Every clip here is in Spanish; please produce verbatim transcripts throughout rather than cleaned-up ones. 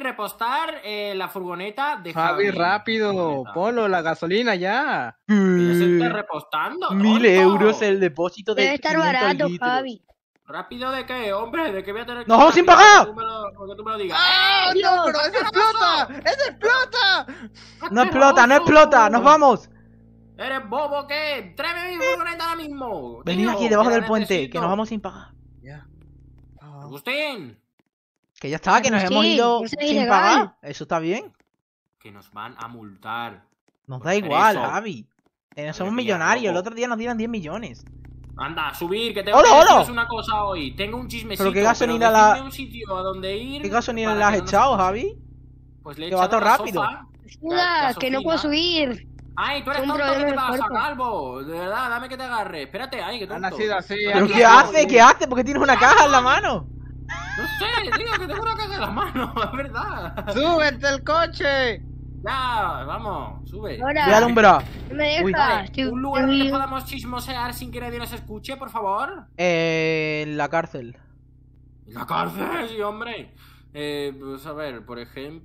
repostar eh, la furgoneta de Javi, Javi. rápido, Furgoneta. Polo, la gasolina ya. Que ya se está repostando. Mil tonto. euros el depósito de Debe estar quinientos barato, litros. Javi. ¿Rápido de qué, hombre? ¿De qué voy a tener que ¡Nos vamos sin rápido? pagar! Que tú me lo- Porque tú me lo digas. ¡Ah, ¡Eh, no, pero Dios! eso explota! ¡Eso explota! No explota, no explota, nos vamos. ¿Eres bobo qué? ¡Tráeme mi furgoneta ahora mismo! Venid tío, aquí debajo que la del puente, necesito. que nos vamos sin pagar. Ya. Ah. Agustín, Que ya está, que nos hemos Agustín, ido eso es sin ilegal. pagar. Eso está bien. que nos van a multar. Nos Por da hacer igual, eso. Javi. Eh, somos Madre mía, millonarios. El loco. otro día nos dieron diez millones. Anda, subir, que tengo ¡Hola, que hola! deciros una cosa hoy. Tengo un chismecito, ¿Pero qué gasolina pero la- decidme un sitio a donde ir. ¿Qué gasolina para le has que no nos- echado, Javi? Pues le he Que va echado todo la rápido. sofa. Ayuda, que no puedo subir. Ay, tú eres Un tonto, problema ¿qué te en el pasa, cuerpo. calvo? De verdad, dame que te agarre. Espérate, ay, que Ha tonto. nacido así. ¿Pero aquí qué está. hace? ¿Qué hace? ¿Por qué tienes una caja en la mano? No sé, tío, que tengo una caja en la mano, es verdad. ¡Súbete el coche! Ya, vamos, sube. Voy a Ahora, alumbrar. no me Uy. deja. Vale, Estoy- un lugar donde estoy- podamos chismosear sin que nadie nos escuche, por favor. Eh, en la cárcel. La cárcel, sí, hombre. Eh, pues a ver, por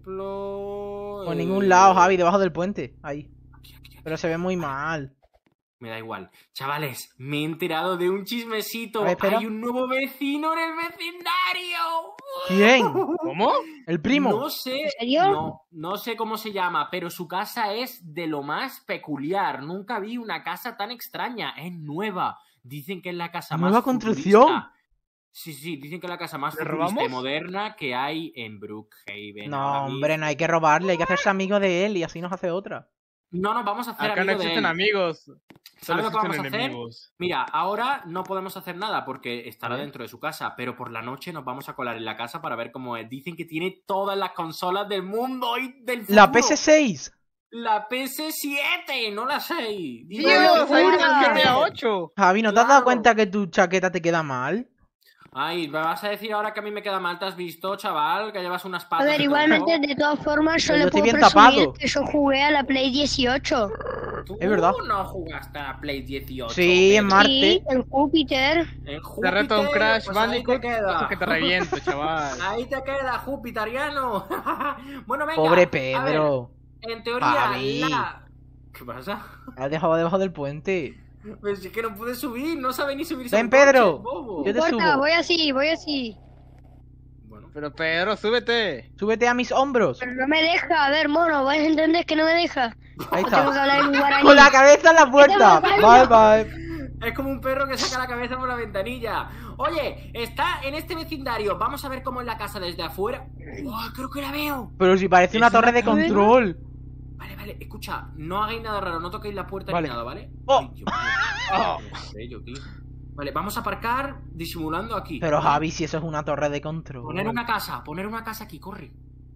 ejemplo. Por eh, ningún lado, Javi, debajo del puente. Ahí. aquí, aquí, aquí. Pero se ve muy mal. Me da igual. Chavales, me he enterado de un chismecito. A ver, espera. Hay un nuevo vecino en el vecindario. ¿Quién? ¿Cómo? ¿El primo? No sé. ¿En serio? No, no sé cómo se llama, pero su casa es de lo más peculiar. Nunca vi una casa tan extraña. Es nueva. Dicen que es la casa ¿Nueva más construcción? futurista. Sí, sí, dicen que es la casa más ¿Le futurista y robamos? moderna que hay en Brookhaven. No, ahora hombre, mismo. no hay que robarle, hay que hacerse amigo de él y así nos hace otra. No, no, vamos a hacer Acá no amigo de existen él. amigos. Solo ¿Sabes lo que existen vamos a hacer? enemigos. Mira, ahora no podemos hacer nada porque estará ¿Eh? dentro de su casa, pero por la noche nos vamos a colar en la casa para ver cómo es. Dicen que tiene todas las consolas del mundo y del futuro. La P S seis. La P S siete, no la seis. ¡Dios! locura! ¡Ahí está el G T A ocho! Javi, ¿no te has Claro. dado cuenta que tu chaqueta te queda mal? Ay, ¿me vas a decir ahora que a mí me queda mal? ¿Te has visto, chaval? Que llevas unas A patas. ver, de igualmente, tronco. de todas formas, yo Pero yo le estoy puedo bien presumir tapado. que yo jugué a la Play dieciocho. Tú Es verdad. no jugaste a la Play dieciocho. Sí, en Pedro. Marte. Sí, en Júpiter. En Te Júpiter, reto un Crash pues ahí Bandicoot te queda. que te reviento, chaval. Ahí te queda, Jupitariano. Bueno, venga. Pobre a ver, Pedro. en teoría, Javi. la... ¿Qué pasa? La has dejado debajo del puente. Pues es que no pude subir, no sabe ni subirse Ven, al coche, Pedro. bobo. Yo te No importa, subo. voy así, voy así. Bueno, Pero Pedro, súbete. Súbete a mis hombros. Pero no me deja, a ver, mono, vais a entender que no me deja. Ahí Tengo que está. hablar en guaraní. Con la cabeza en la puerta. Bye, bye. es como un perro que saca la cabeza por la ventanilla. Oye, está en este vecindario. Vamos a ver cómo es la casa desde afuera. ¡Oh, creo que la veo! Pero si parece una Es torre una de torre. control. Vale, vale, escucha, no hagáis nada raro, no toquéis la puerta Vale. ni nada, ¿vale? Oh. Ay, Dios mío. Oh. Qué bello, tío. Vale, vamos a aparcar disimulando aquí. Pero ¿vale? Javi, si eso es una torre de control. Poner una casa, poner una casa aquí, corre.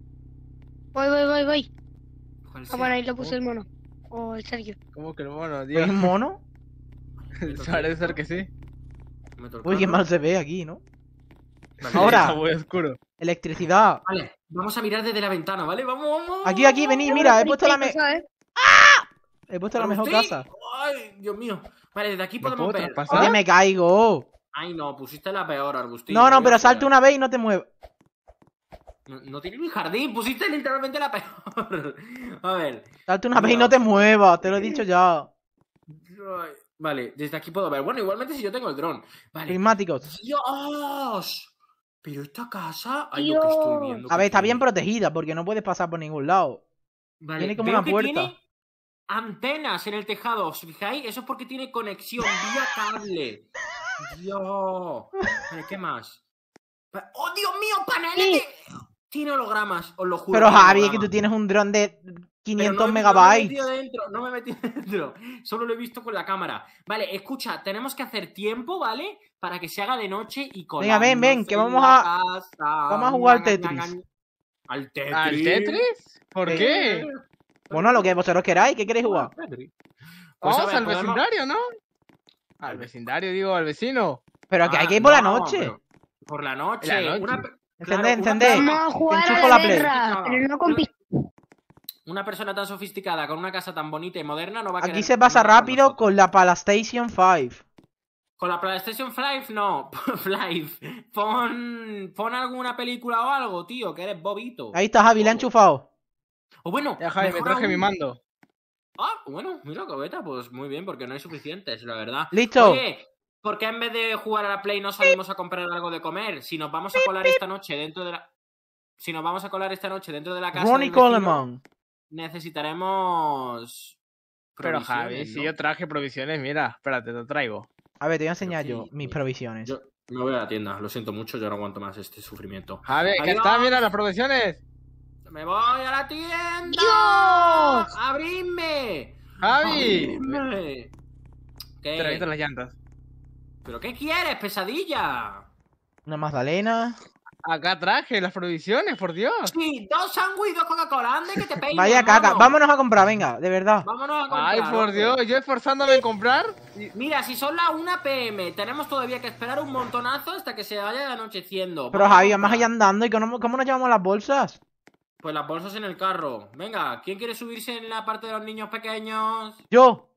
Voy, voy, voy, voy. ¿Cuál Ah, sea? bueno, ahí lo puso el mono. O el Sergio. ¿Cómo que el mono, ¿Es Dios? un mono? Parece ser que sí. Meto el Uy, qué carro. mal se ve aquí, ¿no? Vale, Ahora. Está muy oscuro. Electricidad. Vale, vamos a mirar desde la ventana, ¿vale? Vamos, vamos. Aquí, aquí, vení, mira, he puesto la, me- ¿Sabes? he puesto la mejor Agustín. casa. Ay, Dios mío. Vale, desde aquí ¿Me podemos puedo ver. traspasar? Oye, me caigo. Ay, no, pusiste la peor, Agustín. No, no, Voy pero a salte tirar. una vez y no te muevas. No, no tiene ni jardín, pusiste literalmente la peor. A ver. Salte una vez y No. no te muevas, te lo he dicho ya. Ay, Vale, desde aquí puedo ver. Bueno, igualmente si yo tengo el dron. Vale. Prismáticos. ¡Dios! Pero esta casa. Ay, lo que estoy Dios. viendo. A que ver, está bien tiene. protegida porque no puedes pasar por ningún lado. Vale, tiene como veo una que puerta. tiene antenas en el tejado. ¿Os fijáis? Eso es porque tiene conexión vía cable. Dios. Vale, ¿qué más? Pa- ¡Oh, Dios mío! ¡Paneles! de- Tiene hologramas, os lo juro. Pero tiene Javi, es que hologramas. tú tienes un dron de Pero quinientos no me- megabytes. No me he metido dentro, no me he metido dentro. Solo lo he visto con la cámara. Vale, escucha, tenemos que hacer tiempo, ¿vale? Para que se haga de noche y con Venga, ven, ven, que vamos a- vamos a jugar al Tetris. ¿Al Tetris? ¿Al Tetris? ¿Por Sí. qué? Bueno, lo que vosotros queráis, ¿qué queréis jugar? Tetris. Pues, Vamos a ver, al podemos- vecindario, ¿no? Al vecindario, digo, al vecino. Pero que hay Ah, que ir por la no, noche. pero- Por la noche. La noche. Una, pe- Encendé, claro, una encendé. persona- Vamos a jugar enchufo a la la Play. guerra, pero no con pistolas. Una persona tan sofisticada con una casa tan bonita y moderna no va a Aquí querer se pasa jugar con rápido nosotros. con la Palastation cinco. Con la PlayStation cinco, no. Five. Pon, pon alguna película o algo, tío, que eres bobito. Ahí está, Javi, le ha enchufado. O bueno, Ya, Javi, me mejor traje aún- mi mando. Ah, bueno, mira, Cobeta, pues muy bien, porque no hay suficientes, la verdad. Listo. Oye, ¿por qué en vez de jugar a la Play no salimos a comprar algo de comer? Si nos vamos a colar esta noche dentro de la... Si nos vamos a colar esta noche dentro de la casa Ronnie del vecino, Coleman. necesitaremos... Pero provisiones, Javi, si ¿no? yo traje provisiones, mira, espérate, te traigo. A ver, te voy a enseñar Pero yo sí, mis sí. provisiones. Yo me voy a la tienda, lo siento mucho, yo no aguanto más este sufrimiento. Javi, que Adiós. está, mira las provisiones. ¡Me voy a la tienda! ¡Dios! ¡Abridme! Javi. ¡Abridme! Te reviento ¿Qué? las llantas. ¿Pero qué quieres, pesadilla? Una magdalena. Acá traje las provisiones, por Dios. Sí, dos sándwiches y dos Coca-Cola, ande que te peines, Vaya caca. mono. Vámonos a comprar, venga, de verdad. Vámonos a comprar. Ay, por loco. Dios, yo esforzándome en comprar. y- Mira, si son las una pe eme, tenemos todavía que esperar un montonazo hasta que se vaya anocheciendo. Pero Vamos a Javi, vamos comprar. allá andando. ¿Y cómo, cómo nos llevamos las bolsas? Pues las bolsas en el carro. Venga, ¿quién quiere subirse en la parte de los niños pequeños? Yo.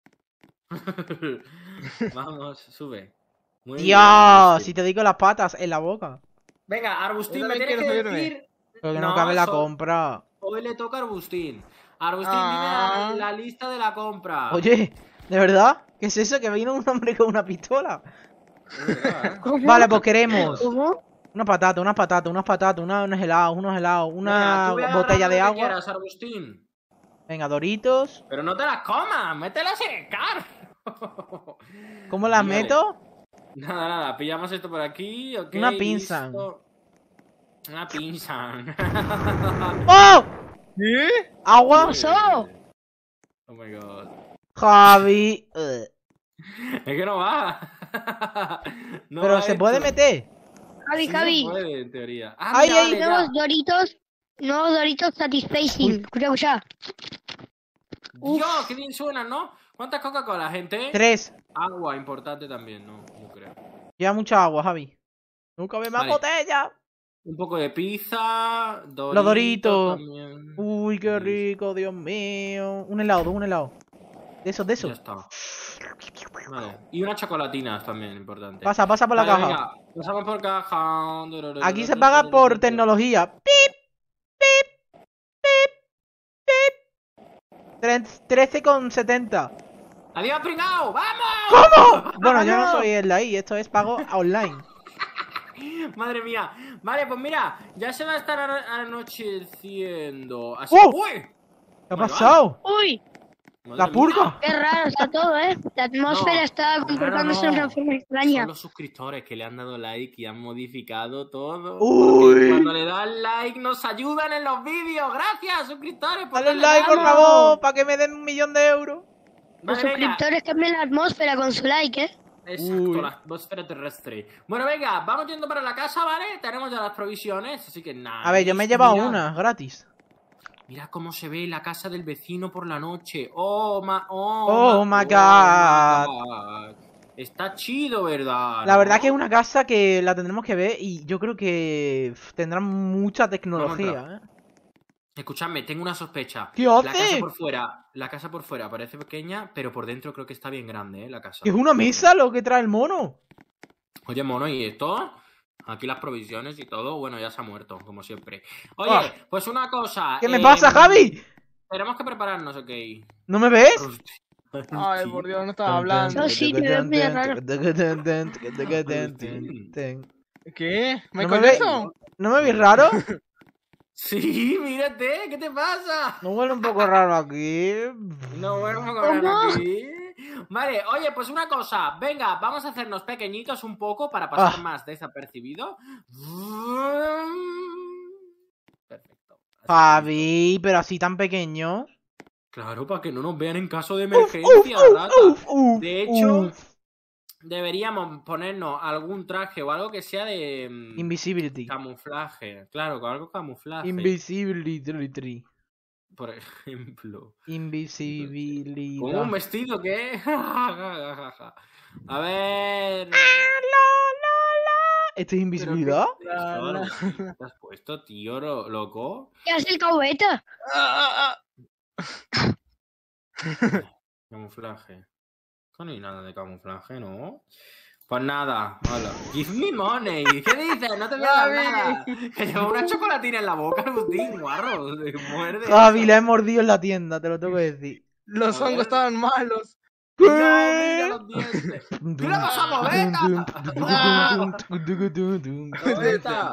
Vamos, sube. Muy Dios, bien, si te digo las patas en la boca. Venga, Arbustín, Yo me también tienes que quiero subirme. decir... Porque no, No, cabe la eso- compra. Hoy le toca a Arbustín. Arbustín, Ah. dime la, la lista de la compra. Oye, ¿de verdad? ¿Qué es eso? Que vino un hombre con una pistola. Es verdad, ¿eh? ¿Cómo? Vale, pues queremos ¿Cómo? una patata, unas patatas, unas patatas, una- unos helados, unos helados, Venga, una tú ve agarrando botella de lo que agua. quieras, Arbustín. Venga, Doritos. Pero no te las comas, mételas en el carro. ¿Cómo las Vale. meto? Nada, nada, pillamos esto por aquí, ok. Una pinza. listo. Una pinza. ¡Oh! ¿Qué? ¿Agua? pasó? Oh my god. Javi. Ugh. Es que no va. No Pero va se esto. puede meter. Javi, Sí, Javi. se puede, en teoría. Ah, Ay, mira, ay, vale, ya. Nuevos Doritos. Nuevos Doritos Satisfacing. Escucha, escucha. Uf. Dios, qué bien suena, ¿no? ¿Cuántas Coca-Cola, gente? Tres. Agua, importante también, ¿no? Yo creo. Lleva mucha agua, Javi. Nunca ve más Vale. botella. Un poco de pizza, Doritos Los Doritos. también. Uy, qué rico, Dios mío. Un helado, un helado. De esos, de Ya esos. está. Vale. Y unas chocolatinas también, importante. Pasa, pasa por la Vale, caja. venga, pasamos por caja. Aquí se paga por tecnología. Pip, pip, pip, pip. Tre- trece con setenta. ¡Adiós, pringao! ¡Vamos! ¿Cómo? Bueno, yo no ¡Vamos! soy el de ahí. Esto es pago online. Madre mía. Vale, pues mira, ya se va a estar ano- anocheciendo. Así... ¡Uh! ¡Uy! ¿Qué ha Bueno, pasado? Uy, Madre La mía. purga. qué raro está todo, ¿eh? La atmósfera No, está comportándose de no. una forma extraña. Son los suscriptores que le han dado like y han modificado todo. Uy. Porque cuando le dan like nos ayudan en los vídeos. Gracias, suscriptores. por Dale un darle like, por like. favor, para que me den un millón de euros. Los Vale, venga. suscriptores cambian la atmósfera con su like, ¿eh? Exacto, Uy. la atmósfera terrestre. Bueno, venga, vamos yendo para la casa, ¿vale? Tenemos ya las provisiones, así que nada. A ver, yo me he llevado Mira, una, gratis. Mira cómo se ve la casa del vecino por la noche. Oh, ma, oh, Oh, ma- my God. God. Está chido, ¿verdad? La ¿no? verdad que es una casa que la tendremos que ver y yo creo que pf, tendrá mucha tecnología, ¿eh? Escuchadme, tengo una sospecha. ¿Qué La hace? casa por fuera, la casa por fuera parece pequeña, pero por dentro creo que está bien grande, ¿eh? La casa. ¿Que es una mesa lo que trae el mono? Oye, mono, ¿y esto? Aquí las provisiones y todo, bueno, ya se ha muerto, como siempre. Oye, Ah. pues una cosa. ¿Qué me eh, pasa, Javi? Tenemos que prepararnos, ok. ¿No me ves? Ay, por Dios, no estaba hablando. No, sí, te veo muy raro. ¿Qué? ¿Me ¿No con me ve? eso? ¿No me ves raro? Sí, mírate, ¿qué te pasa? ¿No huele un poco raro aquí? No vuelvo a ¿Cómo? comer aquí. Vale, oye, pues una cosa. Venga, vamos a hacernos pequeñitos un poco para pasar Ah. más desapercibido. Perfecto. Así Javi, pero así tan pequeño. Claro, para que no nos vean en caso de Uf, emergencia, uf, rata. uf, uf, De hecho, uf. deberíamos ponernos algún traje o algo que sea de mm, Invisibility. camuflaje. Claro, con algo camuflaje. Invisibility. Por ejemplo. Invisibilidad. ¿Cómo un vestido qué? A ver. ¿Esto es invisibilidad? Claro, ¿qué te has puesto, tío, lo- loco? ¿Qué hace el cabeta? Ah, ah, Camuflaje. No hay nada de camuflaje, ¿no? Pues nada, hola. Give me money. ¿Qué dices? No te voy a dar nada. Que lleva una chocolatina en la boca, Agustín, guarro. Se muerde. Javi, eso. la he mordido en la tienda, te lo tengo que decir. Los A hongos ver. estaban malos. No, mira los dientes. ¿Qué le pasa a Bobeta? Bobeta.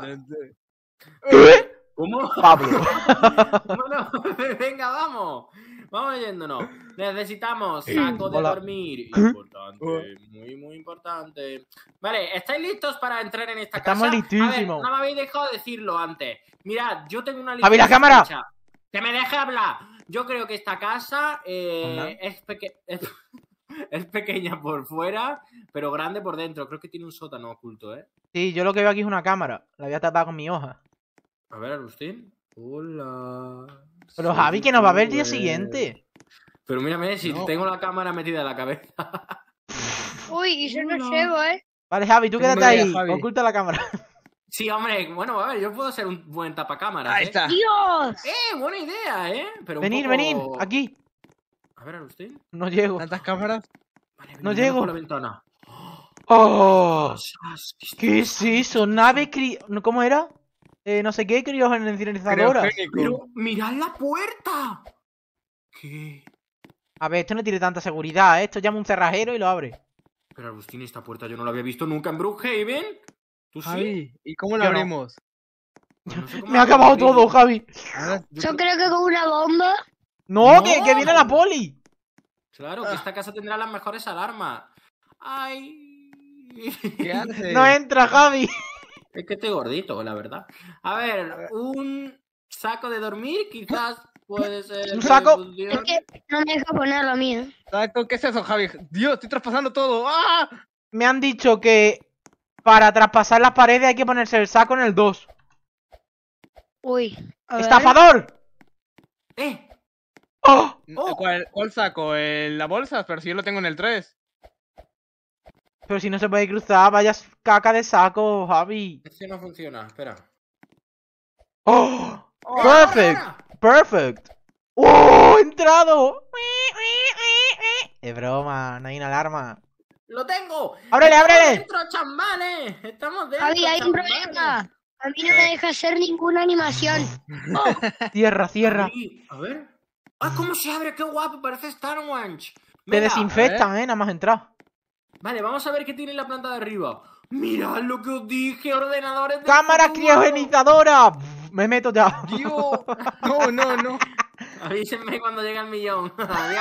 ¿Cómo? Pablo. Bueno, venga, vamos. Vamos yéndonos. Necesitamos saco de Hola. dormir. Importante, muy, muy importante. Vale, ¿estáis listos para entrar en esta Estamos casa? listísimos. A ver, no me habéis dejado decirlo antes. Mirad, yo tengo una lista. ¡Javi, la cámara! ¡Que me deje hablar! Yo creo que esta casa eh, Hola. es, peque- es, es pequeña por fuera, pero grande por dentro. Creo que tiene un sótano oculto, ¿eh? Sí, yo lo que veo aquí es una cámara. La voy a tapar con mi hoja. A ver, Agustín. Hola. Pero Soy Javi, que nos va a ver el día youtuber. siguiente. Pero mírame, si No. tengo la cámara metida en la cabeza. Uy, y yo no Hola. llego, ¿eh? Vale, Javi, tú Tengo quédate una idea, ahí. Javi. Oculta la cámara. Sí, hombre, bueno, a ver, yo puedo ser un buen tapacámaras. Ahí ¿eh? está. ¡Dios! ¡Eh! Buena idea, ¿eh? Pero un Venid, poco- venid. Aquí. A ver, Agustín. No llego. ¿Tantas cámaras? Vale, No miremos llego. por la ventana. ¡Oh! Cosas, ¿Qué es eso? Nave cri... no, ¿Cómo era? Eh, no sé qué, criogenizadora. Criogénico. Pero, mirad la puerta. ¿Qué? A ver, esto no tiene tanta seguridad, ¿eh? Esto llama un cerrajero y lo abre. Pero, Agustín, esta puerta yo no la había visto nunca en Brookhaven. ¿Tú sí? Javi, ¿y cómo la Yo no. abrimos? Pues no sé cómo Me ha la acabado abrí. todo, Javi. Ahora- Yo Yo creo- creo que con una bomba. No, No. Que, que viene la poli. Claro, que esta casa tendrá las mejores alarmas. ¡Ay! ¿Qué haces? No entra, Javi. Es que estoy gordito, la verdad. A ver, un saco de dormir quizás puede ser. ¿Un que saco? funcione. Es que no me deja poner lo mío. Saco, ¿qué es eso, Javi? Dios, estoy traspasando todo. ¡Ah! Me han dicho que para traspasar las paredes hay que ponerse el saco en el dos. Uy. A ver. ¡Estafador! ¡Eh! ¡Oh! Oh. ¿Cuál, cuál saco? ¿El- ¿La bolsa? Pero si yo lo tengo en el tres. Pero si no se puede cruzar, vaya caca de saco, Javi. Este no funciona, espera. ¡Oh! ¡Oh, Perfect. ahora! ¡Perfect! ¡Oh! ¡He entrado! Es broma, no hay una alarma. ¡Lo tengo! ¡Ábrele, ¡Estamos ábrele! dentro, chambales! ¡Estamos dentro! Javi, hay un chambales! problema. A mí no me deja hacer ninguna animación. Cierra, cierra. Ahí, a ver. ¡Ah, cómo se abre! ¡Qué guapo! Parece Star Wars. Te Venga, desinfectan, eh, nada más entrar. Vale, vamos a ver qué tiene en la planta de arriba. Mirad lo que os dije, ordenadores de ¡Cámara futuro. criogenizadora! Me meto ya. Dios. No, no, no. Avísenme cuando llegue el millón.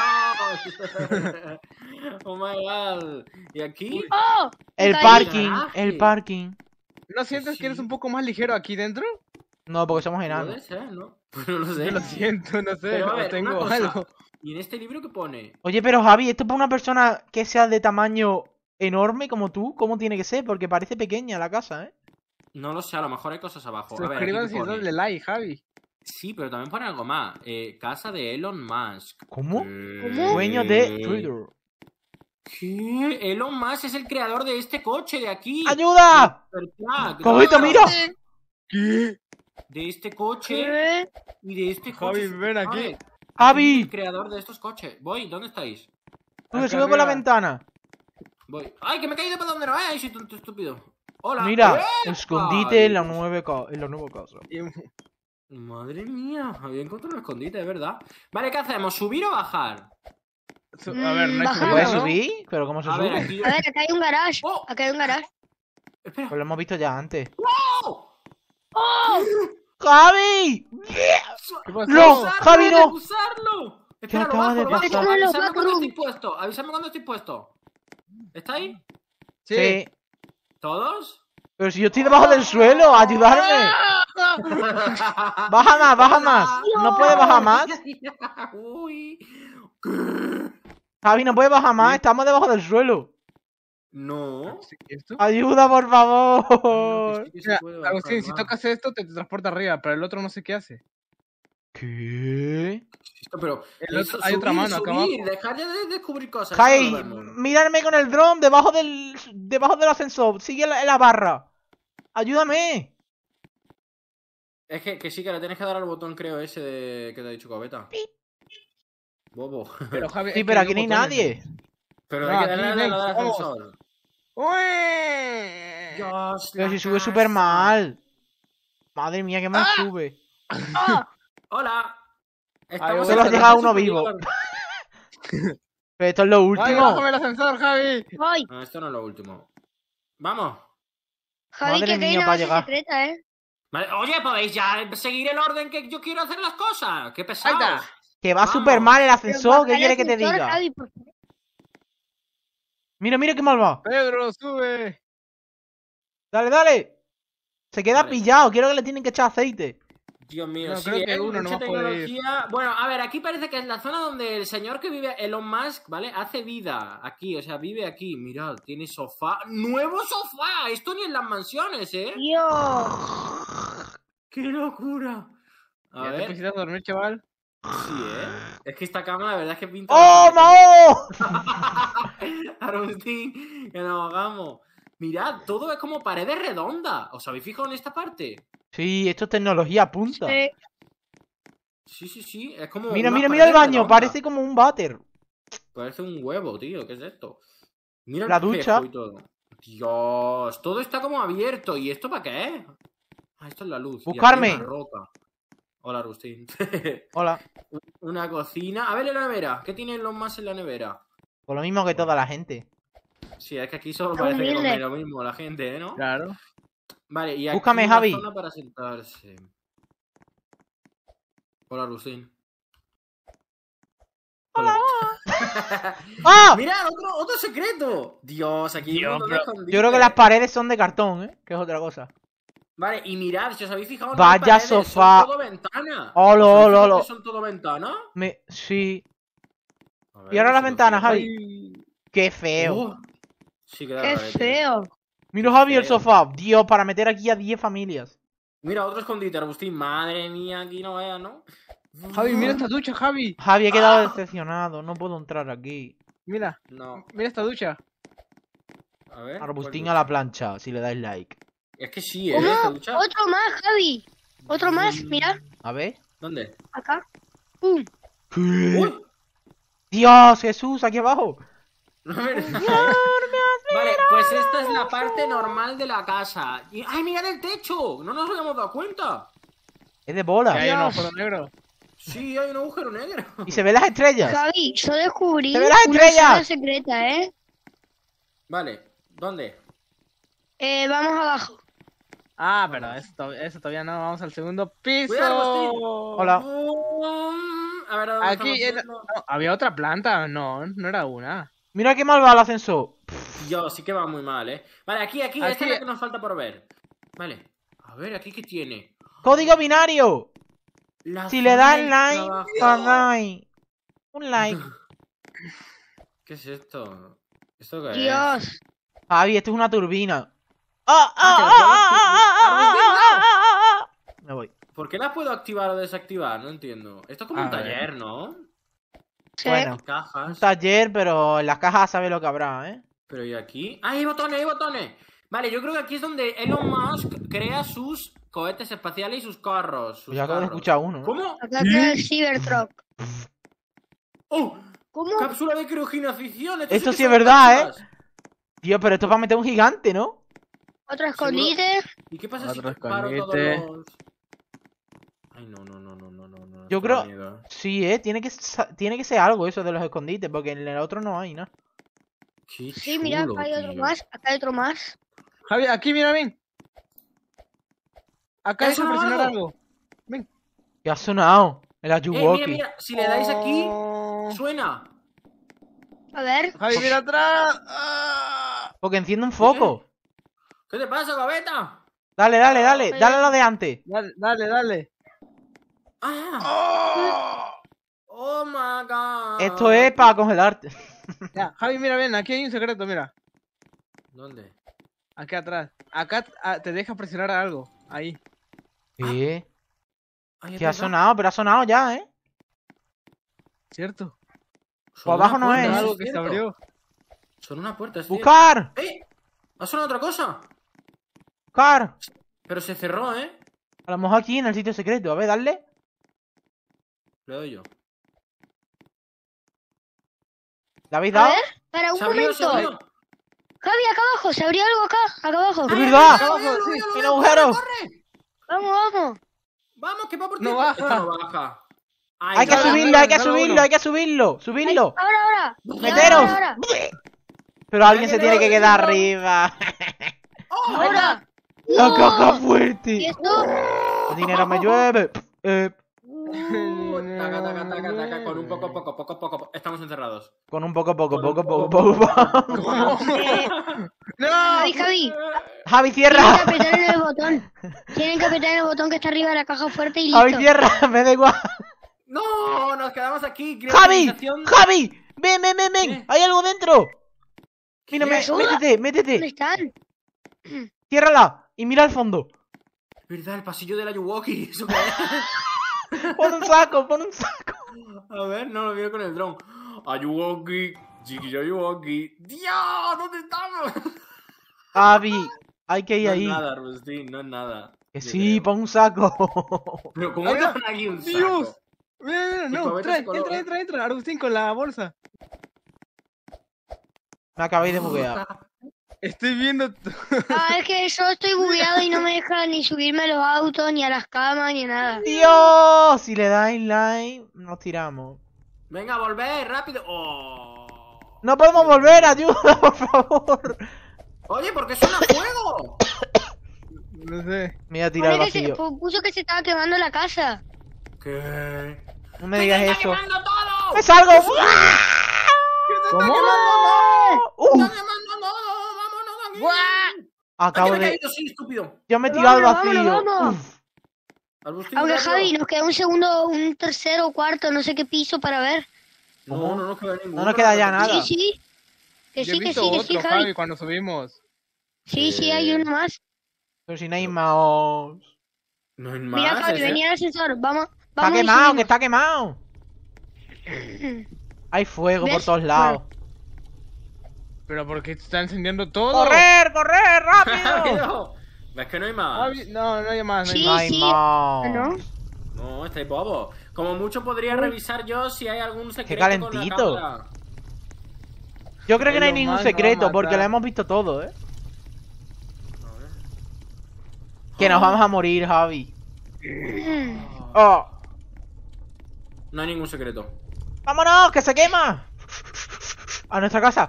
Adiós. Oh my god. ¿Y aquí? ¡Oh! El Caí. parking, Garaje. el parking. ¿No sientes que eres un poco más ligero aquí dentro? No, porque somos Puede enanos. ser, ¿no? Pues no lo sé. Yo lo siento, no sé. Pero a o ver, tengo una cosa. algo. ¿Y en este libro qué pone? Oye, pero Javi, esto para una persona que sea de tamaño enorme como tú, ¿cómo tiene que ser? Porque parece pequeña la casa, ¿eh? No lo sé, a lo mejor hay cosas abajo. A ver, aquí Suscríbanse qué y pone. dadle like, Javi. Sí, pero también pone algo más. Eh, casa de Elon Musk. ¿Cómo? ¿Qué? Dueño de Twitter. ¿Qué? Elon Musk es el creador de este coche de aquí. ¡Ayuda! Supertruck, ¡Jovito, ¿no? mira! ¿Qué? De este coche ¿Qué? y de este Javi, coche. ven aquí. Vale, ¡Javi! el creador de estos coches. Voy, ¿dónde estáis? Tú que Acá sube por la arriba. ventana. Voy. ¡Ay, que me he caído por donde no es! ¡Ay, soy tonto estúpido! ¡Hola! Mira, ¡Epa! escondite en la Dios. nueva, ca- en la nueva casa. Y- Madre mía, había encontrado un escondite, es verdad. Vale, ¿qué hacemos? ¿Subir o bajar? su- A ver, no hay Baja. ¿Se puede subida, ¿no? subir? ¿Pero cómo se A ver, sube? aquí. A ver, acá hay un garage. ¡Oh! Acá hay un garage. Espera. Pues lo hemos visto ya antes. ¡Oh! ¡Oh! ¡Javi! ¿Qué pasó? ¡No! ¡Usarlo, Javi, no. ¡Usarlo! Espera, lo acaba bajo, de lo bajo. pasar? Mételo en los Avísame cuando backrooms. estoy puesto. Avísame cuando estoy puesto. ¿Está ahí? Sí. Sí. ¿Todos? Pero si yo estoy debajo del suelo, ayudarme. Baja más, baja más. ¿No puede bajar más? Uy. Javi, no puede bajar más. Estamos debajo del suelo. No. ¿Sí, esto? Ayuda, por No, favor. que sí que se Mira, puede bajar Agustín, si más. tocas esto, te transporta arriba, pero el otro no sé qué hace. ¿Qué? Esto, pero El eso, otro- hay otra subir, mano acá subir, abajo. dejar ya de descubrir cosas. Javi, eso lo vemos. mírame con el dron debajo del debajo del ascensor. Sigue la, la barra. Ayúdame. Es que, que sí, que le tienes que dar al botón, creo, ese de que te ha dicho Cobeta. Bobo. Pero Javi, Sí, es que pero hay aquí no hay botones. nadie. Pero No, hay que aquí, darle a ven, lo del vamos. ascensor. ¡Ué! Dios, Pero la si sube casa. súper mal. Madre mía, qué mal sube. ¡Oh! Hola. Estamos Ay, en Solo la ha llegado planta uno vivo. superior. Pero esto es lo ¡Ay, último. bájame el ascensor, Javi! ¡Voy! No, esto no es lo último. Vamos. Javi, Madre que aquí hay mía, una para base llegar. secreta, ¿eh? Vale, oye, ¿podéis ya seguir el orden que yo quiero hacer las cosas? ¡Qué Ahí pesados! está. Que va Vamos. súper mal el Pero ascensor. baja ¿Qué el quiere que te ascensor, diga? Javi, por favor. Mira, mira qué mal va. Pedro, sube. Dale, dale. Se queda Vale. pillado. Quiero que le tienen que echar aceite. Dios mío, No, sí, creo que ¿eh? uno Mucha nomás puede ir. tecnología. Bueno, a ver, aquí parece que es la zona donde el señor que vive, Elon Musk, ¿vale? Hace vida aquí, o sea, vive aquí. Mirad, tiene sofá. ¡Nuevo sofá! Esto ni en las mansiones, ¿eh? Dios. ¡Qué locura! A ¿Ya te ver, pusiste a dormir, chaval? sí, ¿eh? Es que esta cama, la verdad es que pinta. ¡Oh, bastante Mao! Agustín, que nos hagamos. Mirad, todo es como paredes redondas. ¿Os habéis fijado en esta parte? Sí, esto es tecnología punta. Eh, Sí, sí, sí. Es como. Mira, unas mira, mira el paredes baño. redondas. Parece como un váter. Parece un huevo, tío. ¿Qué es esto? Mira La el ducha. espejo y todo. Dios, todo está como abierto. ¿Y esto para qué es? Ah, esto es la luz. Y aquí Buscarme. hay una roca. Hola, Agustín. Hola. Una cocina. A ver, en la nevera. ¿Qué tienen los más en la nevera? Por lo mismo que toda la gente. Sí, es que aquí solo Está parece que humilde. come lo mismo la gente, ¿eh? ¿No? Claro. Vale, y aquí Búscame, una Javi. zona para sentarse. Hola, Agustín. Hola. ¡Ah! ¡Mirad! Otro, otro secreto. Dios, aquí hay un Dios, montón de pero- escondites. Yo creo que las paredes son de cartón, ¿eh? Que es otra cosa. Vale, y mirad, si os habéis fijado en Vaya las paredes, sofá. son todo ventana. Olo, ¿Os habéis olo, fijado olo. que son todo ventana? Me... Sí. A ver, Y ahora que las si lo ventanas, cierro. Javi. Qué feo. Oh, sí, queda qué rarete. feo. Mira, Javi, el feo. sofá. Dios, para meter aquí a diez familias. Mira, otro escondite, Agustín. Madre mía, aquí no veas, ¿no? Javi, mira esta ducha, Javi. Javi, he quedado decepcionado. No puedo entrar aquí. Mira, No. mira esta ducha. A ver. Arbustín ¿cuál a la ducha? plancha, si le dais like. Es que sí, ¿eh? ¿Cómo? Esta ducha. Otro más, Javi. Otro más, mira. A ver. ¿Dónde? Acá. ¡Pum! ¿Qué? ¡Uy! Dios, Jesús, aquí abajo. No es verdad. Vale, pues esta es la parte normal de la casa. Y- ¡Ay, mirad el techo! No nos habíamos dado cuenta. Es de bola. Que hay un Dios. agujero negro. Sí, hay un agujero negro. Y se ven las estrellas. Javi, yo descubrí ¡Se ven las una estrellas! zona secreta, ¿eh? Vale, ¿dónde? Eh, vamos abajo. Ah, pero eso, to- eso todavía no. Vamos al segundo piso. Cuidado, Agustín. Hola. Um, A ver, ¿a dónde Aquí estamos era- yendo? no, había otra planta. No, no era una. Mira qué mal va el ascensor. Yo, sí que va muy mal, ¿eh? Vale, aquí, aquí, esta Aquí- es la que nos falta por ver. Vale, a ver, aquí qué tiene. Código binario. La Si le zona das del like, trabajo. pagáis. Un like. ¿Qué es esto? ¿Esto qué es? Dios. Javi, esto es una turbina. ¡Ah, Ah, ah, que ah, la puedo ah, ah, ah, activar. ah, ah, ah! Me voy. ¿Por qué la puedo activar o desactivar? No entiendo. Esto es como A un ver. taller, ¿no? Sí. Bueno. Hay cajas. Un taller, pero en las cajas sabe lo que habrá, ¿eh? Pero ¿y aquí? ¡Ah, hay botones, hay botones! Vale, yo creo que aquí es donde Elon Musk crea sus cohetes espaciales y sus carros. Sus Pues yo acabo de carros. escuchar uno. ¿no? ¿Cómo? Acá queda el Cybertruck. ¡Oh! ¿Cómo? Cápsula de criogenización. Esto que sí es son verdad, ¿eh? cápsulas. Tío, pero esto es para meter un gigante, ¿no? Otro escondite. ¿Y qué pasa Otro si paro todos escondite. los...? Ay, no, no, no, no, no, no. no, Yo esto da creo- miedo, ¿eh? Sí, ¿eh? Tiene que, sa- tiene que ser algo eso de los escondites, porque en el otro no hay, ¿no? Qué Sí, mira, chulo, acá hay otro tío. más. Acá hay otro más. Javi, aquí, mira, ven. Acá hay que ¿Eso no presionar algo? algo. ¿Qué ha sonado? El Eh, Ayuwoki. mira, mira, si le dais aquí, Oh. suena. A ver. Javi, mira atrás. Ah. Porque enciende un foco. ¿Qué te pasa, gaveta? Dale, dale, dale. Dale a lo de antes. Dale, dale, dale. ¡Ah! Oh. ¡Oh, my God! Esto es para congelarte. Ya, Javi, mira, ven, aquí hay un secreto, mira. ¿Dónde? Aquí atrás. Acá ah, te deja presionar algo. Ahí. ¿Qué? Ay, es ¿Qué ha verdad. sonado? Pero ha sonado ya, ¿eh? ¿Cierto? Sonó abajo una no puerta, es. eso Algo que se cierto. abrió. Sonó una puerta, es cierto. ¡Buscar! ¡Eh! ¿Ha sonado otra cosa? ¡Buscar! Pero se cerró, ¿eh? A lo mejor aquí en el sitio secreto. A ver, dale. Le doy yo. ¿La habéis A dado? ver, para un Se abrió, se momento. abrió. Javi, acá abajo, se abrió algo acá, acá abajo. ¡Es verdad! Lo veo, lo veo, lo ¡En veo, el corre, agujero! corre. Vamos, vamos. Vamos, que va por ti. No baja. Esto no baja. Ay, Hay que no, subirlo, no, hay que no, no, subirlo, uno. hay que subirlo. ¡Subidlo! Ahora, ahora. ¡Meteros! Ahora, ahora. Pero alguien se que tiene no, que que quedar no. arriba. Oh, Ahora. ¡La No. caja ¿Y fuerte! esto? El dinero me llueve. Eh, Uh, taca, taca, taca, taca, con un poco, poco, poco, poco. Estamos encerrados. con un poco, poco, Con un poco, poco, poco, poco. ¿Cómo? Eh, ¡No! Javi, Javi. Javi, Tienen que cierra. apretar en el botón. Tienen que apretar en el botón que está arriba de la caja fuerte y listo. Javi, cierra. Me da igual. No, nos quedamos aquí. Javi, Creativización- Javi. Ven, ven, ven, ven. ¿Qué? Hay algo dentro. Mira, ¿Qué? me- ¿Ayuda? métete, ¿Dónde métete. están? Ciérrala. Y mira al fondo. ¿Verdad? El pasillo de la Yuwoki. ¿Eso qué es? Pon un saco, pon un saco. A ver, no lo veo con el dron. Ayuwoki, Chiqui Ayuwoki. ¡Dios! ¿Dónde estamos? Javi, hay que ir No es ahí. nada, Rustin, no es nada. Que Yo sí, creo. pon un saco. Pero ¿cómo Oiga, te ponen aquí un saco? ¡Dios! Mira, mira, Y no, pavete trae, ese color, entra, ¿eh? entra, entra, Agustín con la bolsa. Me acabáis de buguear. Estoy viendo. tu- Ah, es que yo estoy bugueado y no me deja ni subirme a los autos, ni a las camas, ni a nada. Dios, si le dais like, nos tiramos. Venga, volver, rápido. Oh. No podemos volver, ayuda, por favor. Oye, ¿por qué suena fuego? No sé. Me voy a tirar al Pone que se, vacío. pu- puso que se estaba quemando la casa. ¿Qué? No me digas ¡Se está eso. quemando todo! ¡Me salgo! ¿Cómo? ¡Uh! ¡Está quemando todo! ¡Vámonos de aquí! ¡Guau! Acabo Aquí me he de... caído, sí, estúpido. Yo me he tirado al Vámonos, vacío. vámonos, vámonos. Uf. Agustín, Aunque rápido. Javi, nos queda un segundo, un tercero, cuarto, no sé qué piso para ver. No, no nos queda ninguno. No nos queda ya nada. Sí, sí. Que Yo sí, he que visto sí, que sí, otro, Javi. Javi, cuando subimos. Sí, sí, hay Eh. uno más. Pero si no hay más. No hay más. Mira, Javi, ese- venía el ascensor. Vamos, Está vamos. y quemado, que subimos. está quemado. Hay fuego por ¿Ves? todos lados. Pero ¿por qué se está encendiendo todo? ¡Correr, correr, rápido! ¡Rápido! ¿Ves que no hay más? Javi, no, no hay más. No hay Sí, No más. hay sí. más. Ah, ¿no? No, estáis bobo. Como mucho podría revisar yo si hay algún secreto calentito. con la cámara. Yo creo que Es no hay lo ningún más, no va a secreto porque matar. lo hemos visto todo, ¿eh? A ver. Que nos vamos a morir, Javi. Mm. ¡Oh! No hay ningún secreto. ¡Vámonos, que se quema! A nuestra casa.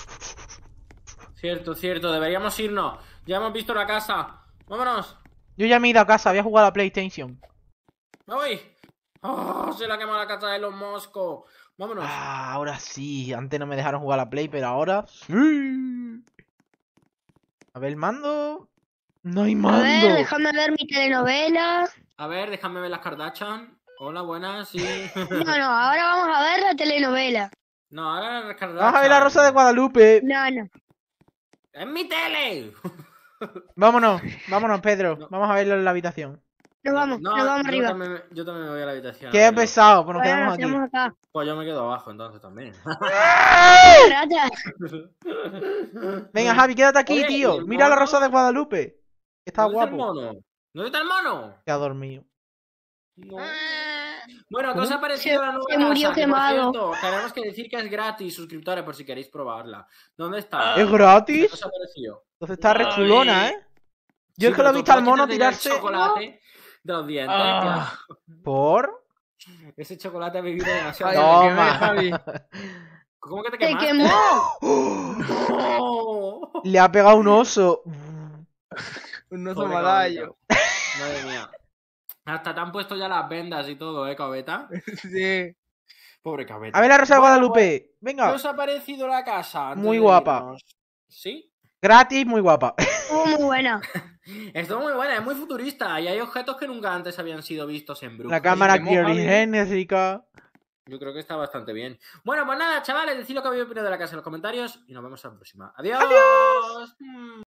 Cierto, cierto, deberíamos irnos. Ya hemos visto la casa. Vámonos. Yo ya me he ido a casa, voy a jugar a la PlayStation. Me voy. Oh, se la quema la casa de los moscos. Vámonos. Ah, ahora sí. Antes no me dejaron jugar a la Play, pero ahora sí. A ver, el mando. No hay A mando. ver, déjame ver mi telenovela. A ver, déjame ver las Kardashian. Hola, buenas, sí. No, no, ahora vamos a ver la telenovela. No, ahora las Kardashian. Vamos a ver la Rosa de Guadalupe. No, no. ¡Es mi tele! Vámonos, vámonos, Pedro. Vamos a verlo en la habitación. Nos vamos, No, nos vamos yo arriba. También, me- yo también me voy a la habitación. a Qué verlo. pesado, pues nos Ahora quedamos nos aquí. quedamos acá. Pues yo me quedo abajo entonces también. Rata. Venga, Javi, quédate aquí, Oye, tío. ¿y el Mira la mono? Rosa de Guadalupe. Está ¿Dónde está el guapo. mono? ¿Dónde está el mono? Se ha dormido. No. Bueno, ¿qué os ¿Cómo? ha parecido Se- la nueva se murió casa? Que, quemado. por cierto, tenemos que decir que es gratis, suscriptores, por si queréis probarla. ¿Dónde está? ¿Es ¿Qué gratis? os ha parecido? Entonces está re Ay. chulona, ¿eh? Yo Sí, es que lo he pero visto al tú mono puedes tener tirarse. chocolate de los dientes. Ah. ¿Por? que Ese chocolate ha vivido demasiado. Ay, tiempo. me quemé, Toma. Javi. ¿Cómo que te Se quemaste? quemó. No. Le ha pegado un oso. Un oso Pobre malayo. cabeta. Madre mía. Hasta te han puesto ya las vendas y todo, ¿eh, cabeta? Sí. Pobre cabeta. A ver la Rosa de Bueno, Guadalupe. ¿Qué Venga. os ha parecido la casa? antes Muy de guapa. irnos? ¿Sí? Gratis, muy guapa. Estuvo muy buena. Esto muy buena, es muy futurista y hay objetos que nunca antes habían sido vistos en Brooklyn. La cámara quemó, Javi. criogénica. Yo creo que está bastante bien. Bueno, pues nada, chavales, decid lo que habéis opinado de la casa en los comentarios y nos vemos en la próxima. ¡Adiós! Adiós. Mm.